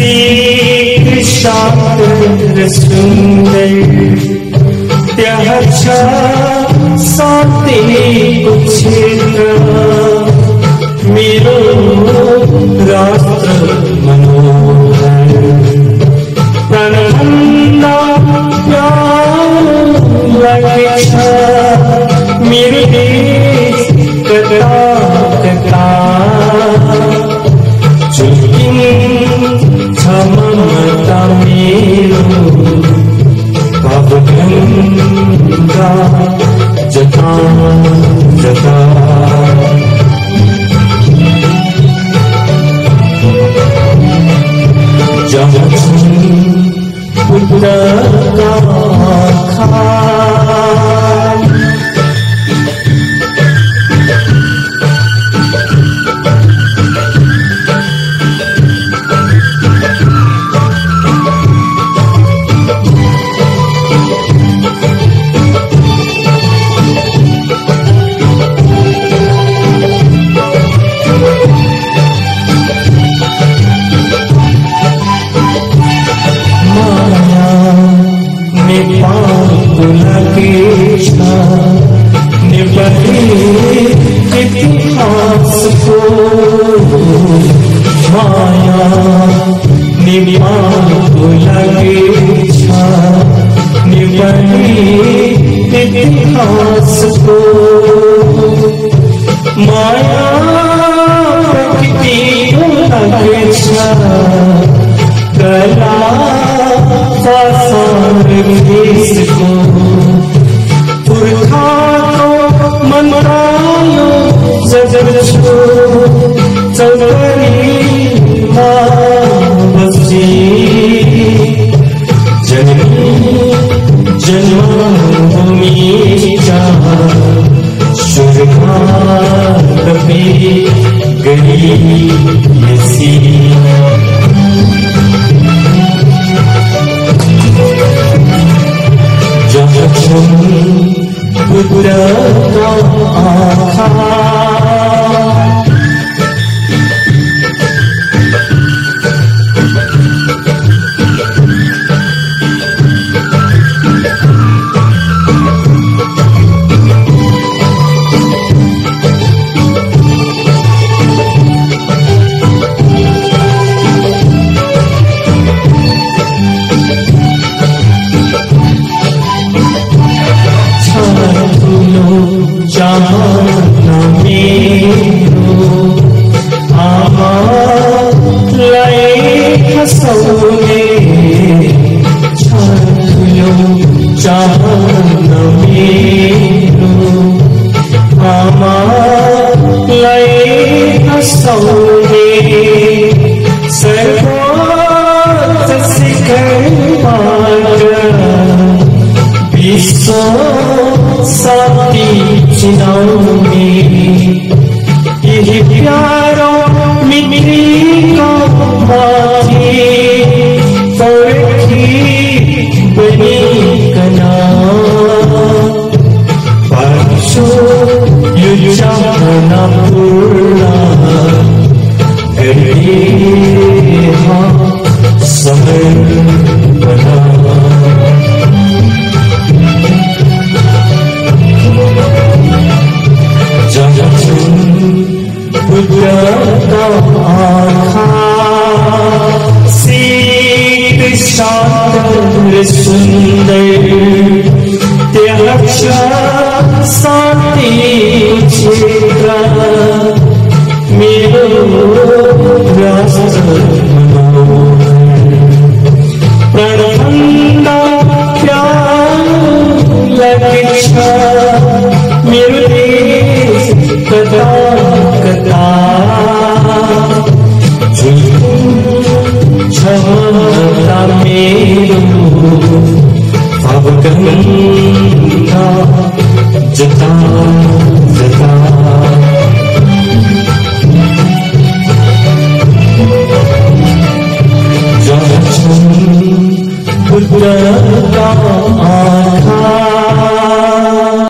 सीख शास्त्र सुंदर त्याचा साते कुछ मेरो राष्ट्र मनोहर प्रणन्ना प्यार लगे मेरे देश कथा कथा चुकिन ममता मेरो गंगा जता जता जब पुत्र का इतिहास को माया निभाने को लगे निभाने इतिहास को माया प्रकृति को लगे कला फासार देश को पुरखा को मनरायो जगरछो चौधरी बसी जननी जन्मभूमि शुरखा कभी गई यसी पुत्र का आखा जाना मेरो आमा लाए हंसोगे छात्रो जाना मेरो आमा लाए हंसोगे सर्वोच्च शिखर मार्ग विश्व साथी चिनाऊंगी यही प्यारो मिट्टी का बाजी फौरखी बनी कना परशो युजाना पूर्णा करके हाँ समय बना सीख शास्त्र सुंदर त्याचा साते क्षेत्र मेरो राष्ट्र प्रणन्ना प्यार लगे मेरो देश कथा कथा क्षमता मेरो अब गंगा जता जता जब पुत्र का